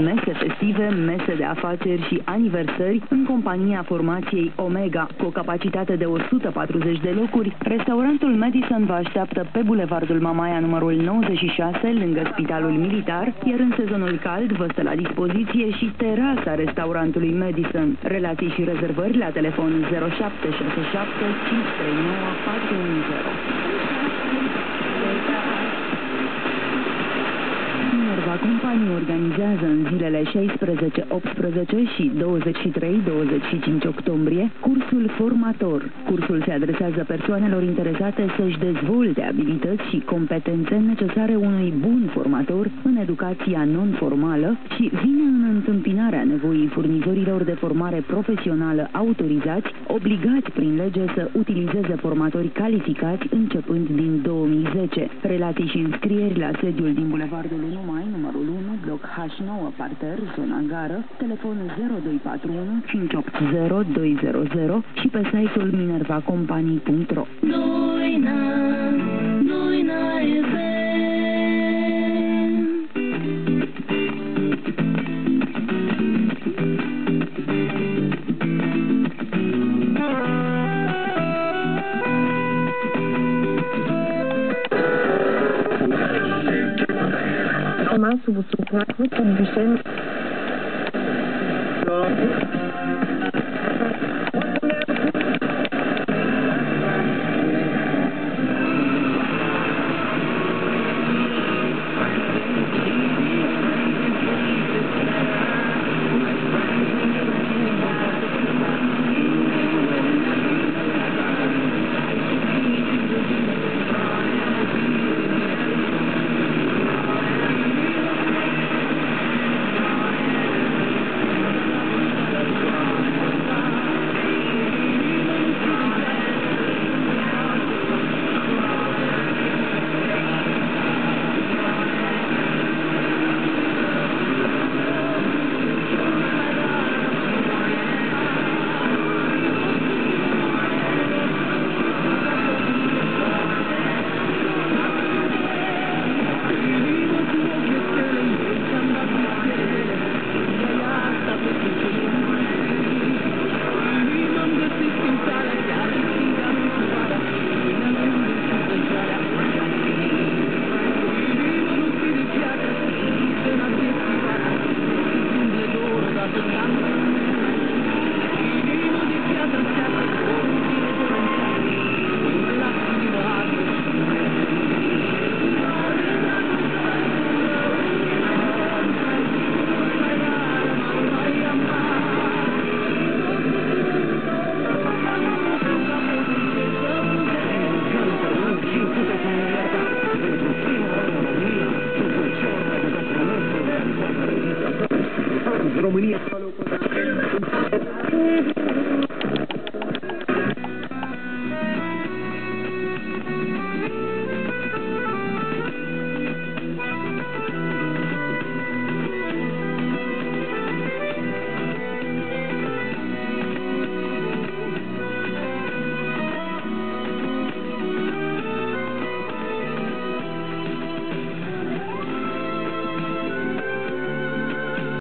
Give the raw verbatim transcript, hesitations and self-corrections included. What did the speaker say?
Mese festive, mese de afaceri și aniversări în compania formației Omega. Cu o capacitate de o sută patruzeci de locuri, restaurantul Madison vă așteaptă pe Bulevardul Mamaia numărul nouăzeci și șase, lângă Spitalul Militar, iar în sezonul cald vă stă la dispoziție și terasa restaurantului Madison. Relații și rezervări la telefon zero șapte șase șapte cinci trei nouă patru unu zero. Minerva Company organizează în zilele șaisprezece optsprezece și douăzeci și trei douăzeci și cinci octombrie cursul formator. Cursul se adresează persoanelor interesate să-și dezvolte abilități și competențe necesare unui bun formator în educația non-formală și vine în întâmpinarea nevoii furnizorilor de formare profesională autorizați, obligați prin lege să utilizeze formatori calificați începând din două mii zece. Relații și înscrieri la sediul din Bulevardul unu Mai, numărul unu, bloc H nouă, parter, zona gară, telefon zero doi patru unu cinci opt zero doi zero zero și pe site-ul minerva company punct ro. Sub structură cu Dușen. România